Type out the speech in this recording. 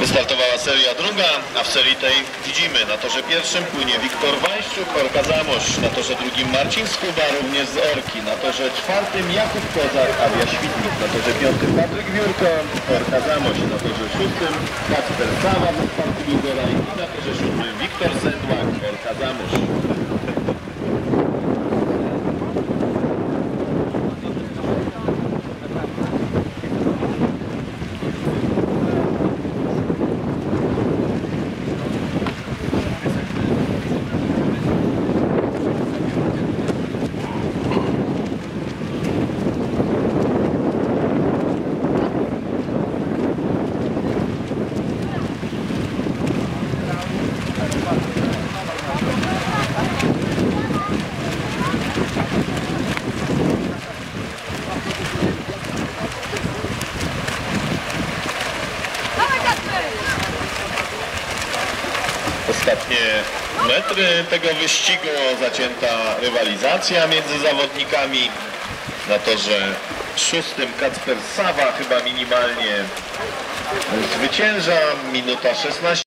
Wystartowała seria druga, a w serii tej widzimy na torze pierwszym płynie Wiktor Wańszczuk, Orka Zamość, na torze drugim Marcin Skuba, również z Orki, na torze czwartym Jakub Kozak, Avia Świdnik, na torze piątym Patryk Wiórko, Orka Zamość, na torze szóstym Kacper Sawa ze Sparty Lidera i na torze siódmym Wiktor Sedłak, Orka Zamość. Ostatnie metry tego wyścigu, zacięta rywalizacja między zawodnikami. Na torze szóstym Kacper Sawa chyba minimalnie zwycięża, minuta 16.